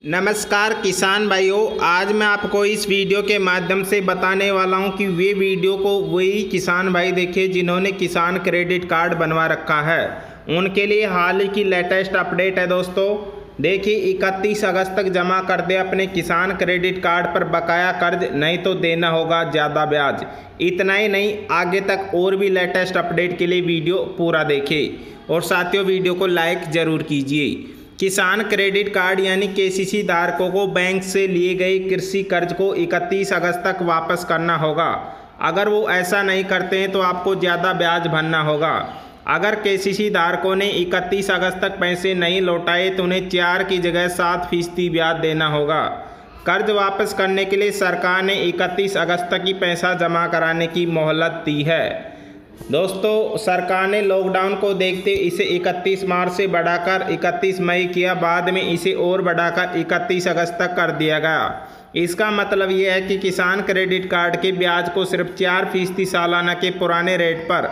नमस्कार किसान भाइयों, आज मैं आपको इस वीडियो के माध्यम से बताने वाला हूं कि वे वीडियो को वही किसान भाई देखे जिन्होंने किसान क्रेडिट कार्ड बनवा रखा है। उनके लिए हाल ही की लेटेस्ट अपडेट है दोस्तों। देखिए, 31 अगस्त तक जमा कर दे अपने किसान क्रेडिट कार्ड पर बकाया कर्ज, नहीं तो देना होगा ज़्यादा ब्याज। इतना ही नहीं, आगे तक और भी लेटेस्ट अपडेट के लिए वीडियो पूरा देखें और साथियों वीडियो को लाइक ज़रूर कीजिए। किसान क्रेडिट कार्ड यानी केसीसी धारकों को बैंक से लिए गए कृषि कर्ज को 31 अगस्त तक वापस करना होगा। अगर वो ऐसा नहीं करते हैं तो आपको ज़्यादा ब्याज भरना होगा। अगर केसीसी धारकों ने 31 अगस्त तक पैसे नहीं लौटाए तो उन्हें 4 की जगह 7% ब्याज देना होगा। कर्ज वापस करने के लिए सरकार ने 31 अगस्त तक ही पैसा जमा कराने की मोहलत दी है। दोस्तों, सरकार ने लॉकडाउन को देखते इसे 31 मार्च से बढ़ाकर 31 मई किया, बाद में इसे और बढ़ाकर 31 अगस्त तक कर दिया गया। इसका मतलब यह है कि किसान क्रेडिट कार्ड के ब्याज को सिर्फ 4% सालाना के पुराने रेट पर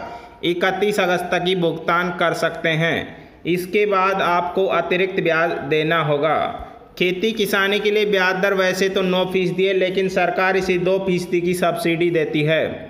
31 अगस्त तक ही भुगतान कर सकते हैं। इसके बाद आपको अतिरिक्त ब्याज देना होगा। खेती किसानी के लिए ब्याज दर वैसे तो 9% है, लेकिन सरकार इसे 2% की सब्सिडी देती है।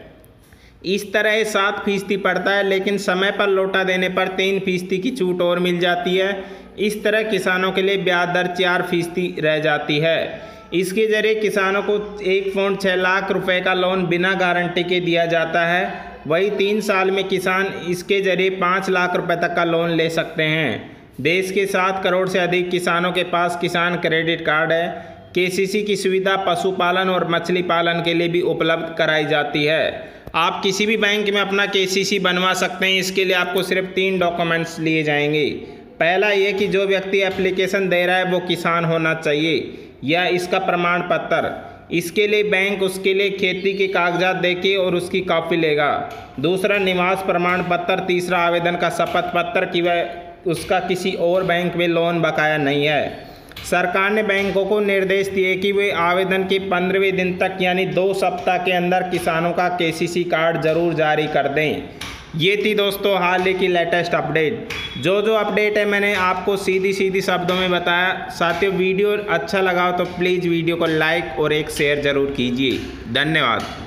इस तरह 7% पड़ता है, लेकिन समय पर लौटा देने पर 3% की छूट और मिल जाती है। इस तरह किसानों के लिए ब्याज दर 4% रह जाती है। इसके जरिए किसानों को 1.6 लाख रुपए का लोन बिना गारंटी के दिया जाता है। वही 3 साल में किसान इसके जरिए 5 लाख रुपए तक का लोन ले सकते हैं। देश के 7 करोड़ से अधिक किसानों के पास किसान क्रेडिट कार्ड है। केसीसी की सुविधा पशुपालन और मछली पालन के लिए भी उपलब्ध कराई जाती है। आप किसी भी बैंक में अपना केसीसी बनवा सकते हैं। इसके लिए आपको सिर्फ 3 डॉक्यूमेंट्स लिए जाएंगे। पहला ये कि जो व्यक्ति एप्लीकेशन दे रहा है वो किसान होना चाहिए या इसका प्रमाण पत्र। इसके लिए बैंक उसके लिए खेती के कागजात देके और उसकी कॉपी लेगा। दूसरा, निवास प्रमाण पत्र। तीसरा, आवेदन का शपथ पत्र कि वह उसका किसी और बैंक में लोन बकाया नहीं है। सरकार ने बैंकों को निर्देश दिए कि वे आवेदन के 15वें दिन तक यानी 2 सप्ताह के अंदर किसानों का केसीसी कार्ड जरूर जारी कर दें। ये थी दोस्तों हाल ही की लेटेस्ट अपडेट। जो अपडेट है मैंने आपको सीधी शब्दों में बताया। साथियों, वीडियो अच्छा लगा तो प्लीज़ वीडियो को लाइक और एक शेयर ज़रूर कीजिए। धन्यवाद।